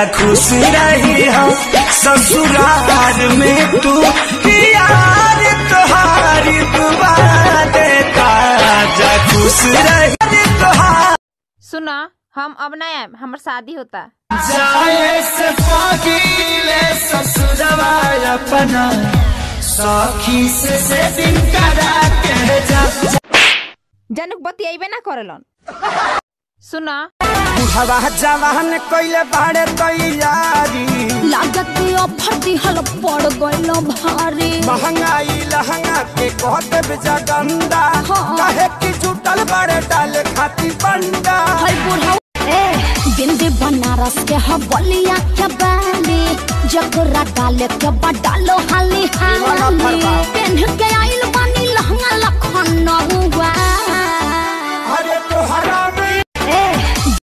जा खुश रही हो ससुराल में तू यार तुम्हारी दुआ देता जा खुश रही तुहार। सुना हम अब ना आए, हमार शादी होता। जाए से पागीले ससुरवा अपना सखी से दिन करा के जा जनक बतियाइबे ना करलन। सुना हवा जवान कइले बाड़े तैयारी लागत ऑफर दिहल पड़ गइल भारी महंगाई लहंगा के कहते बेजा गंदा काहे की जुटल बाड़े डाले खाती बंडा हई बुढ़ा बिंदी बनारस के हबलिया के बाली जकरा डाले के बडालो हाली हाली पेन के आइल बानी लहंगा लखन हुआ अरे तोहरा